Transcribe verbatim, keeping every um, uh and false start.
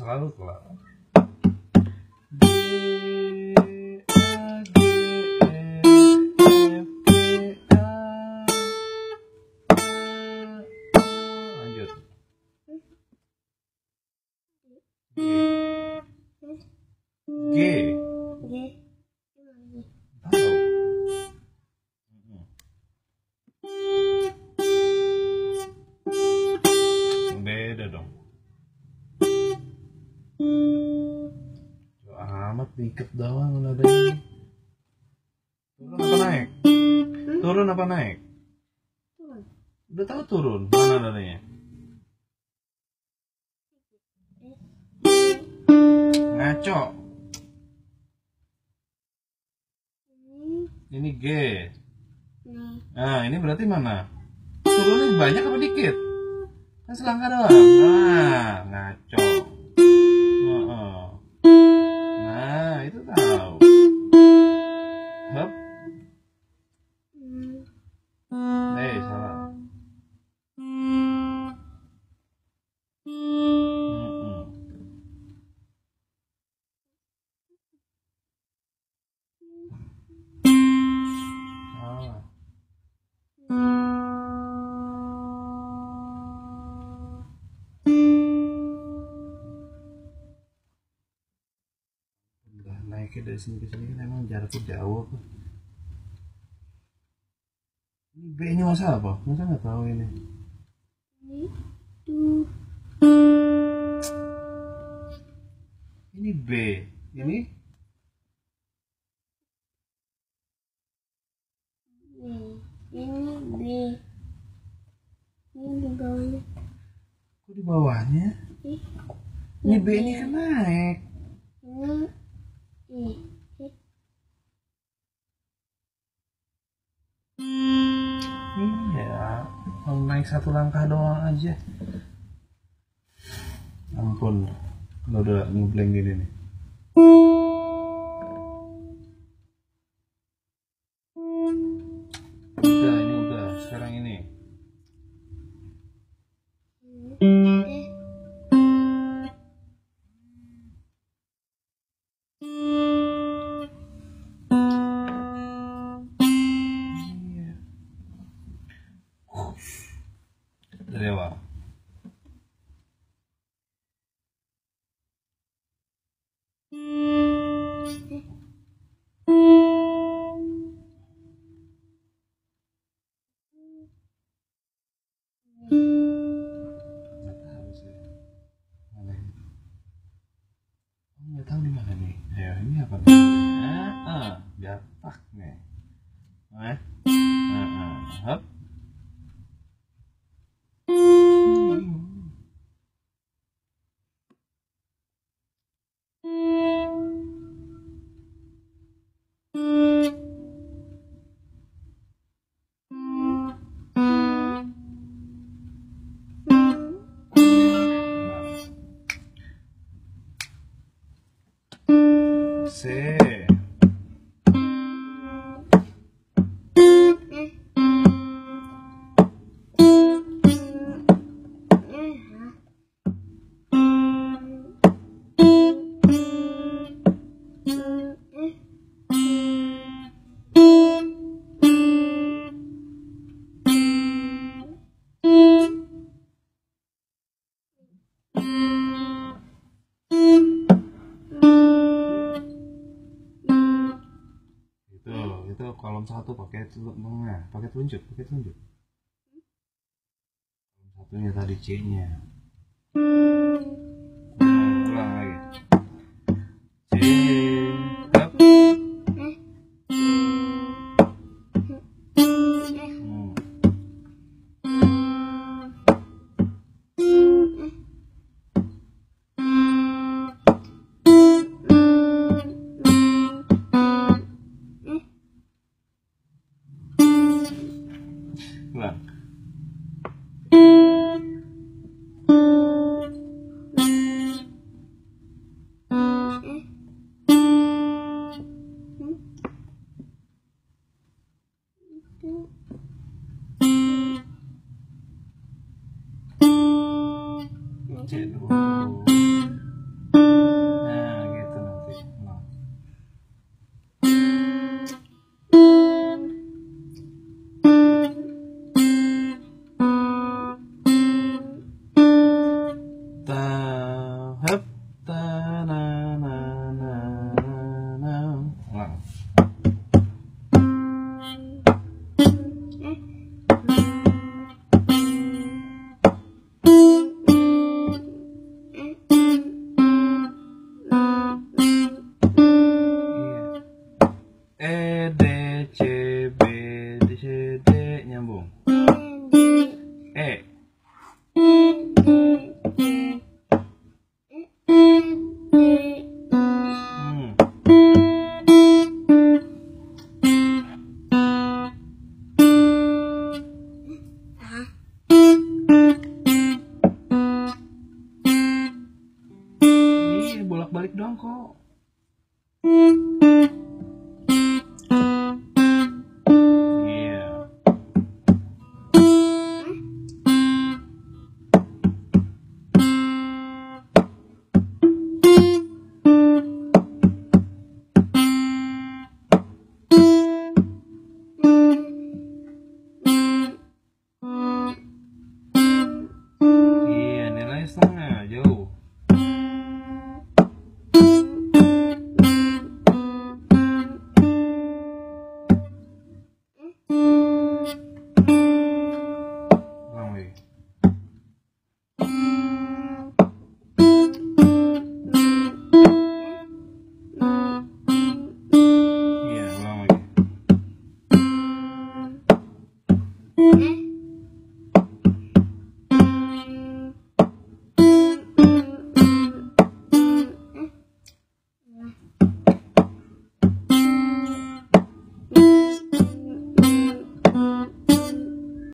lalu kelar. Lanjut. G. G. Tahu. Beda dong. Jauh amat dikit doang nadanya. Turun apa naik? Turun apa naik? Turun. Udah tahu turun. Mana nadanya? Ngaco. Ini G. Nah, ini berarti mana? Turunnya banyak apa dikit? Kan selangkah doang. Nah, ngaco. Oh, oh. Nah, itu tahu. Hop. Eh, salah. Mm-mm. Salah. Udah naiknya dari sini ke sini kan emang jaraknya jauh apa? Ini B nya masa apa? Masa nggak tahu ini? Ini B. Ini Ini B. Ini di bawahnya. kok di bawahnya? Ini B ini kan naik. Ini I. Iya, mau naik satu langkah doang aja. Ampun, lo udah ngeblank gini nih. Udah, ini udah. Sekarang ini. Iya. Dari awal. Nggak tahu sih. Mana ini? Oh, nggak tahu di mana nih. Ayo, ini apa nih? Ah, ah, gatak nih. Eh, ah, ah, hop. C. Itu kolom satu pakai tengah, pakai telunjuk, pakai telunjuk. Kolom satunya tadi C-nya. Ulang lagi. C. Hop. Hmm. Ulang. C dulu. Iya. Iya, nilai setengah jauh. Ulang lagi. Iya, ulang lagi. Eh.